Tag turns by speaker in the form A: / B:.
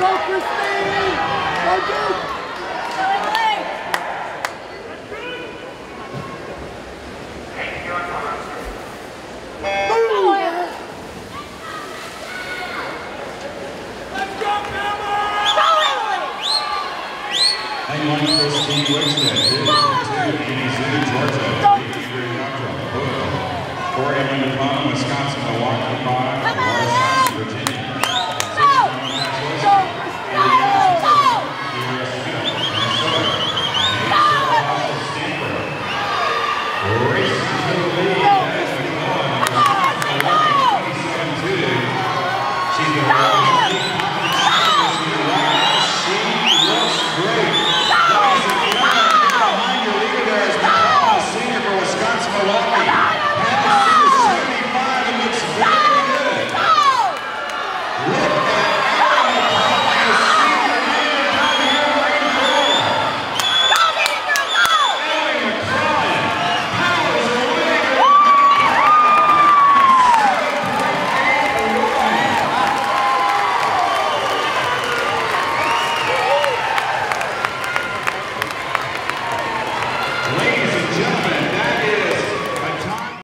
A: McClellan, Wisconsin, Milwaukee, Virginia. Racing to the lead, that is McClellan, Wisconsin, 27-2. She's the